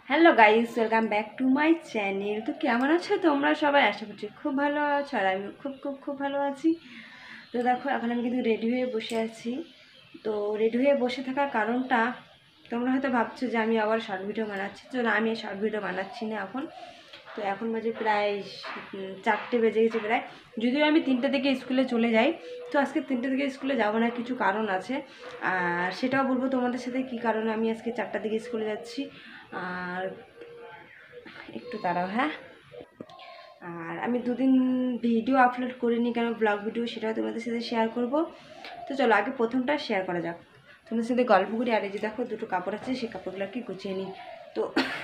Hello guys, welcome back to my channel. তো কেমন আছো তোমরা সবাই? আশা করছি খুব ভালো আছো, আর আমি খুব ভালো আছি। তো দেখো, এখন আমি কিন্তু রেডি হয়ে বসে আছি। তো রেডি হয়ে বসে থাকার কারণটা তোমরা হয়তো ভাবছো যে আমি আবার শর্ট ভিডিও বানাচ্ছি। তো না, আমি শর্ট ভিডিও বানাচ্ছি না এখন। তো এখন বাজে প্রায় 4টে বেজে গেছে প্রায়। যদিও আমি 3টে থেকে স্কুলে চলে যাই, তো আজকে 3টে থেকে স্কুলে যাবো না, কিছু কারণ আছে। আর সেটাও বলবো তোমাদের সাথে কী কারণে আমি আজকে 4টার দিকে স্কুলে যাচ্ছি। আর একটু দাঁড়াও, হ্যাঁ। আর আমি দুদিন ভিডিও আপলোড করিনি, কেন ব্লগ ভিডিও, সেটাও তোমাদের সাথে শেয়ার করব। তো চলো আগে প্রথমটা শেয়ার করা যাক, তোমাদের সাথে গল্প করি। আর এই যে দেখো, দুটো কাপড় আছে, সেই কাপড়গুলো আর কি গুছিয়ে নিই। তো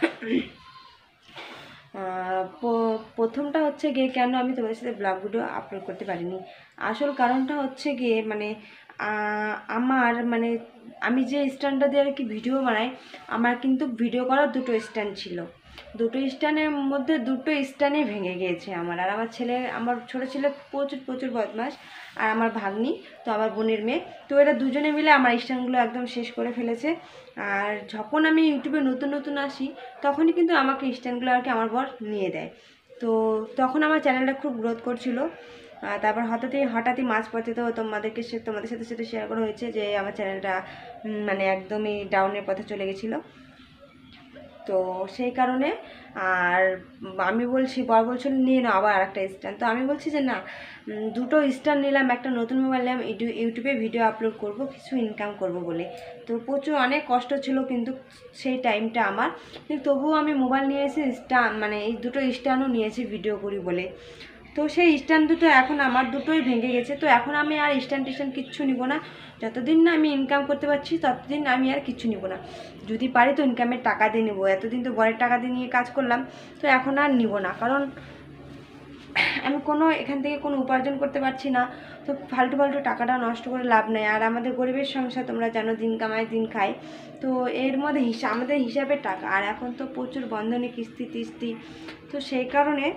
প্রথমটা হচ্ছে গিয়ে কেন আমি তোমাদের সাথে ব্লগ ভিডিও আপলোড করতে পারিনি। আসল কারণটা হচ্ছে গিয়ে আমার আমি যে স্ট্যান্ডটা দিয়ে আর কি ভিডিও বানাই, আমার কিন্তু ভিডিও করার দুটো স্ট্যান্ড ছিল। দুটো স্ট্যান্ডের মধ্যে দুটো স্ট্যান্ডই ভেঙে গিয়েছে আমার। আর আমার ছোটো ছেলে প্রচুর বদমাস, আর আমার ভাগ্নি, তো আমার বোনের মেয়ে, তো এরা দুজনে মিলে আমার স্ট্যান্ডগুলো একদম শেষ করে ফেলেছে। আর যখন আমি ইউটিউবে নতুন আসি, তখনই কিন্তু আমাকে স্ট্যান্ডগুলো আর কি আমার বর নিয়ে দেয়। তো তখন আমার চ্যানেলটা খুব গ্রোথ করছিল। তারপর হঠাৎই মাঝ পথে তো তোমাদের সাথে শেয়ার করা হয়েছে যে আমার চ্যানেলটা একদমই ডাউনের পথে চলে গেছিলো। তো সেই কারণে আর আমি বলছি, বর বলছিল নিয়ে নাও আবার আরেকটা স্ট্যান্ড। তো আমি বলছি যে না, দুটো স্ট্যান্ড নিলাম, একটা নতুন মোবাইল নিলাম, ইউটিউবে ভিডিও আপলোড করব, কিছু ইনকাম করব বলে। তো অনেক কষ্ট ছিল কিন্তু সেই টাইমটা আমার, কিন্তু তবুও আমি মোবাইল নিয়ে এসে এই দুটো স্ট্যান্ডও নিয়েছি ভিডিও করি বলে। তো সেই স্ট্যান্ড দুটো এখন আমার দুটোই ভেঙে গেছে। তো এখন আমি আর স্ট্যান্ড কিচ্ছু নিব না। যতদিন না আমি ইনকাম করতে পারছি, ততদিন আমি আর কিচ্ছু নিব না। যদি পারি তো ইনকামের টাকা দিয়ে নেবো। এতদিন তো বরের টাকা দিয়ে নিয়ে কাজ করলাম, তো এখন আর নিব না, কারণ আমি এখান থেকে কোনো উপার্জন করতে পারছি না। তো ফালতু টাকাটা নষ্ট করে লাভ নেই। আর আমাদের গরিবের সংসার, তোমরা জানো, দিন কামায় দিন খায়। তো এর মধ্যে আমাদের হিসাবের টাকা, আর এখন তো প্রচুর বন্ধনে কিস্তি। তো সেই কারণে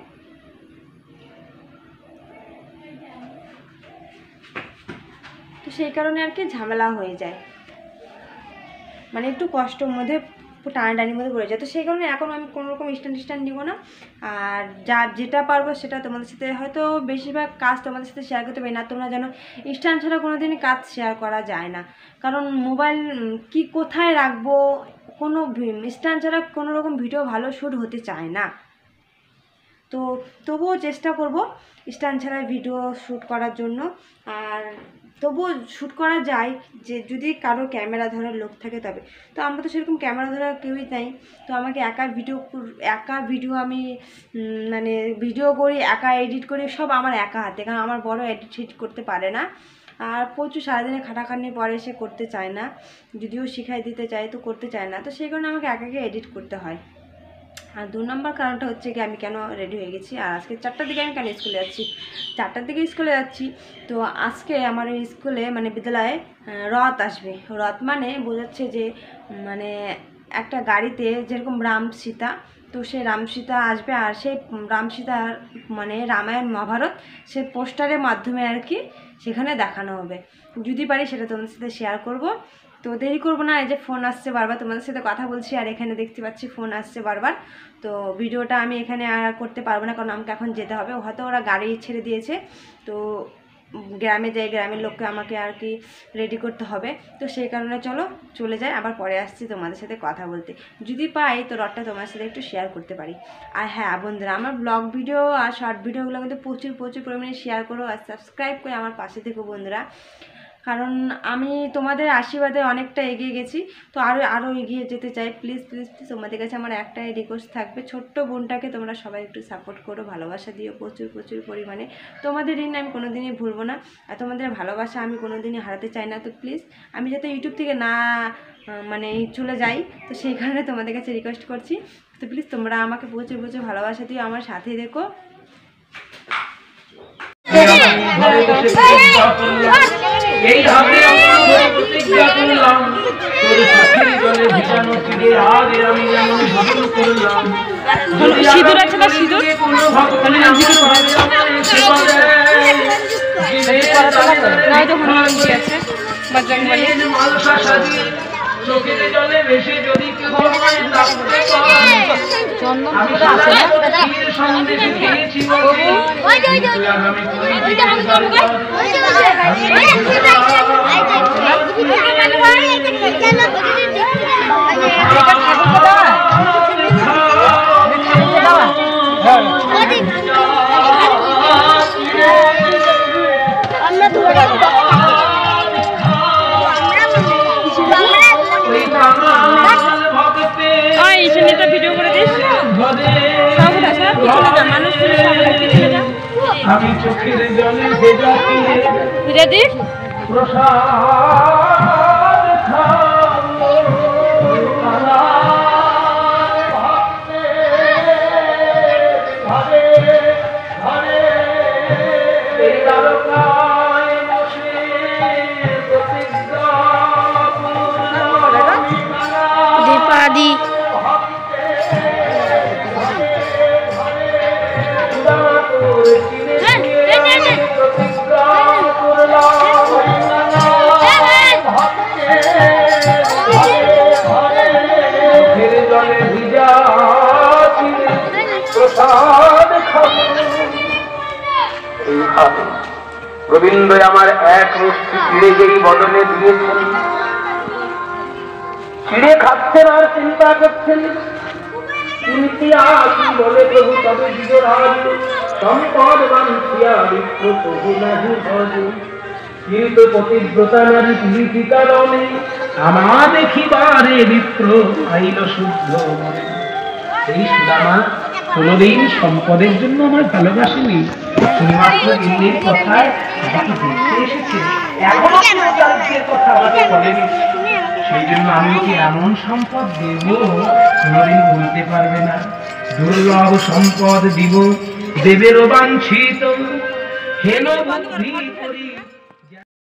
আর কি ঝামেলা হয়ে যায়, একটু কষ্টের মধ্যে, টানাটানির মধ্যে পড়ে যায়। তো সেই কারণে এখন আমি কোনোরকম স্ট্যান্ড নিব না। আর যেটা পারবো সেটা তোমাদের সাথে, হয়তো বেশিরভাগ কাজ তোমাদের সাথে শেয়ার করতে পারি না। তোমরা জানো স্ট্যান্ড ছাড়া কোনোদিনই কাজ শেয়ার করা যায় না, কারণ মোবাইল কি কোথায় রাখবো, কোনো স্ট্যান্ড ছাড়া কোনো রকম ভিডিও ভালো শ্যুট হতে চায় না। তো তবুও চেষ্টা করব স্ট্যান্ড ছাড়া ভিডিও শ্যুট করার জন্য। আর তবুও শ্যুট করা যায়, যে যদি কারো ক্যামেরা ধরার লোক থাকে তবে। তো আমরা তো সেরকম ক্যামেরা ধরার কেউই নাই। তো আমাকে একা ভিডিও আমি ভিডিও করি, একা এডিট করি, সব আমার একা হাতে, কারণ আমার বড় এডিট করতে পারে না। আর প্রচুর সারাদিনে খাটাখাটনি পরে সে করতে চায় না, যদিও শিখাই দিতে চায় তো করতে চায় না। তো সেই কারণে আমাকে একাকে এডিট করতে হয়। আর 2 নম্বর কারণটা হচ্ছে কি, আমি কেন রেডি হয়ে গেছি। আর আজকে 4টার দিকে আমি কেন স্কুলে যাচ্ছি, 4টার দিকে স্কুলে যাচ্ছি। তো আজকে আমার এই স্কুলে বিদ্যালয়ে রথ আসবে। রথ বোঝাচ্ছে যে একটা গাড়িতে যেরকম রাম সীতা, তো সেই রাম সীতা আসবে। আর সেই রাম সীতার রামায়ণ মহাভারত, সেই পোস্টারের মাধ্যমে আর কি সেখানে দেখানো হবে। যদি পারি সেটা তোমাদের সাথে শেয়ার করব। তো দেরি করবো না, এই যে ফোন আসছে বারবার, তোমাদের সাথে কথা বলছি আর এখানে দেখতে পাচ্ছি ফোন আসছে বারবার। তো ভিডিওটা আমি এখানে আর করতে পারবো না, কারণ আমাকে এখন যেতে হবে। হয়তো ওরা গাড়ি ছেড়ে দিয়েছে, তো গ্রামে যাই, গ্রামের লোককে আমাকে আর কি রেডি করতে হবে। তো সেই কারণে চলে যাই, আবার পরে আসছি তোমাদের সাথে কথা বলতে। যদি পাই তো রথটা তোমার সাথে একটু শেয়ার করতে পারি। আর হ্যাঁ বন্ধুরা, আমার ব্লগ ভিডিও আর শর্ট ভিডিওগুলো কিন্তু প্রচুর পরিমাণে শেয়ার করো, আর সাবস্ক্রাইব করে আমার পাশে থেকো বন্ধুরা, কারণ আমি তোমাদের আশীর্বাদে অনেকটা এগিয়ে গেছি। তো আরও এগিয়ে যেতে চাই। প্লিজ তোমাদের কাছে আমার একটাই রিকোয়েস্ট থাকবে, ছোট্ট বোনটাকে তোমরা সবাই একটু সাপোর্ট করো, ভালোবাসা দিও প্রচুর পরিমাণে। তোমাদের ঋণ আমি কোনোদিনই ভুলবো না, আর তোমাদের ভালোবাসা আমি কোনোদিনই হারাতে চাই না। তো প্লিজ, আমি যাতে ইউটিউব থেকে না চলে যাই, তো সেই কারণে তোমাদের কাছে রিকোয়েস্ট করছি। তো প্লিজ তোমরা আমাকে প্রচুর ভালোবাসা দিও, আমার সাথেই দেখো। এই ভাবে প্রতিজ্ঞা করলাম, তোর চোখের জলে ভিজানো তীরে আগে আমি যেমন ভজন করলাম। সিঁদুর আছে না, সিঁদুর কোনো ভক্তনে আমার ভাবে আমায় সেবা দেয়, মালসা সাজিয়ে চোখের জলে ভেসে যদি কেউ আমায় ডাকতে পায়, ভিডিও করে দিস মানুষ আমি চোখের জলে ভেজা ভিডিও দিস দীপাদি গোবিন্দ আমার এক মুষ্টি চিড়ে যেই বদলে দিয়েছেন, চিড়ে খাচ্ছেন আর চিন্তা করছেন কিন্তু আসি বলে প্রভু তবে বিজরাজ সম্পদ বাঞ্ছিয়া বিপ্র প্রভু নাহি ভজ, কিন্তু পতিব্রতা নারী প্রীতি কারণে আমা দেখিবারে বিপ্র আইল শুদ্ধ। এই সুদামা কোনদিন সম্পদের জন্য আমার ভালোবাসেনি, শুধুমাত্র দিল্লির কথায় আমাকে দেখতে এসেছে, এখনো রাজ্যের কথা আমাকে বলেনি। সেই জন্য আমি কি এমন সম্পদ দেব কোনদিন বলতে পারবে না। দুর্লভ সম্পদ দিব দেবেরও বাঞ্ছিত, হেন বুদ্ধি করি